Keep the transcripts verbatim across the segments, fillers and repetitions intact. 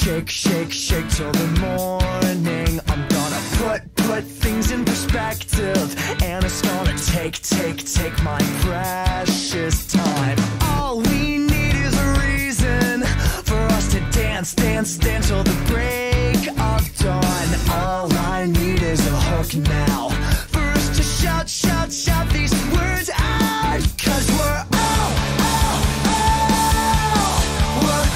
shake, shake, shake till the morning. I'm gonna put, put things in perspective, and it's gonna take, take, take my precious time. All we need is a reason for us to dance, dance, dance till the break of dawn. All I need is a hook now for us to shout, shout, shout these words out. Cause we're all, all, all, we're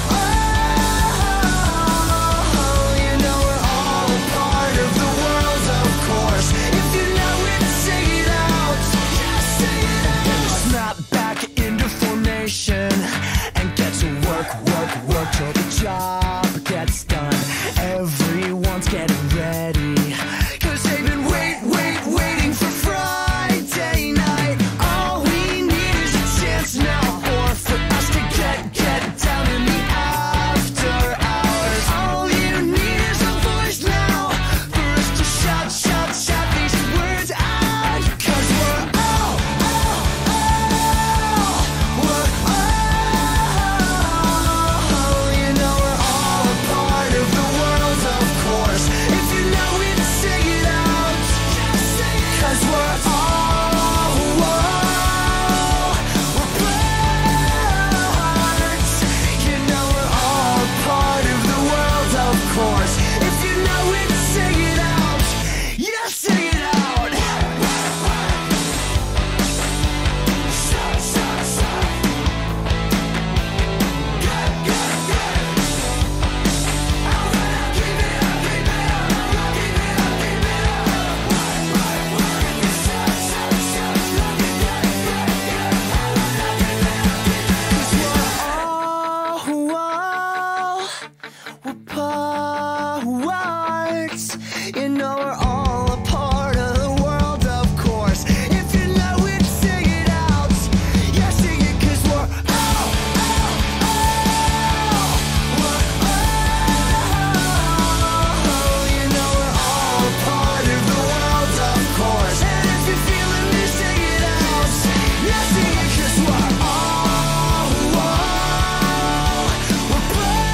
all, you know we're all a part of the world, of course. If you know it, say it out. Just say it out. Snap back into formation and get to work, work, work till the job gets done. Everyone's getting ready, cause they've been wait, wait, waiting for Friday night. All we need is a chance now, or for us to get, get down in the after hours. All you need is a voice now for us to shout, shout, shout these words out. Cause we're all, all, all, we're all, you know we're all a part of the world, of course. If you know it, say it out. Cause we're all, whoa, we're parts. You know we're all a part of the world, of course. If you know it, say it out. Yeah, say it out. Shout, shout, shout. Get, get, get. Alright, keep it up, keep it up, keep it up, keep it up. Work, work, work. Shout, shout, shout. Get, get, get, get. Alright, keep it up, keep it up. 'Cause we're all, we're parts. You know we're all a part of the world, of course. If you know it, say it out. Yeah, sing it, 'cause we're all, all, all, we're all, you know we're all a part of the world, of course. And if you're feeling me, say it out. Yeah, sing it, 'cause we're all, we're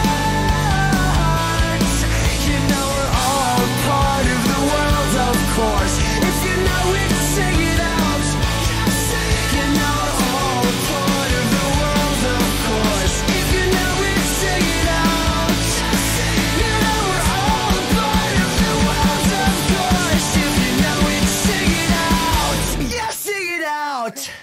parts. You know we're all a part of the world, of course. If you know it, say it out. You know we're all a part of the world, of course. If you know it, say it out. You know we're all a part of the world, of course. If you know it, say it out. Yeah, sing it out.